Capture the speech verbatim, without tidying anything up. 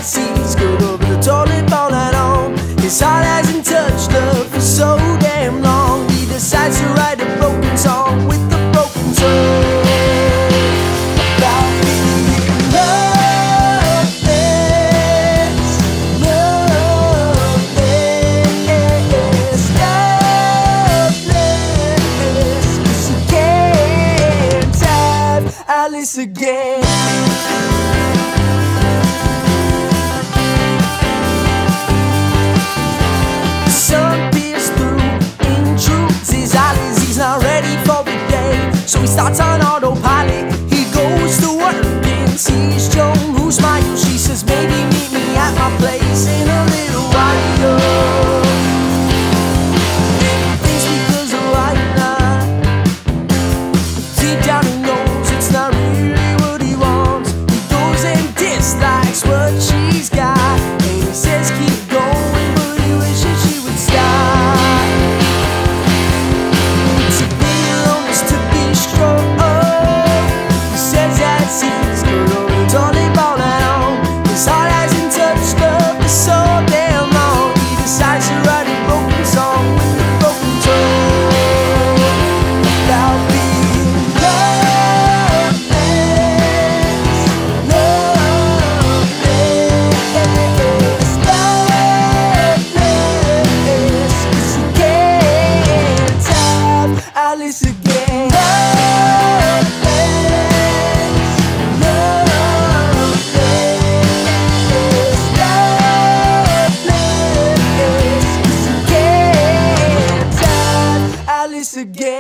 that sees good over the toilet bowl at home. His heart hasn't touched love for so damn long. He decides to write a broken song with a broken soul about being loveless, loveless, loveless. 'Cause he can't have Alice again. His eyelids, he's not ready for the day, so he starts on autopilot. He goes to work and sees Joan, who smiles. She says, maybe meet me at my place in a little while. And he thinks because of white lie, deep down he knows it's not really what he wants. He goes and dislikes what she's got, and he says keep going, but he wishes she would stop. Alice again. Loveless, loveless, loveless. 'Cause he can't have Alice again.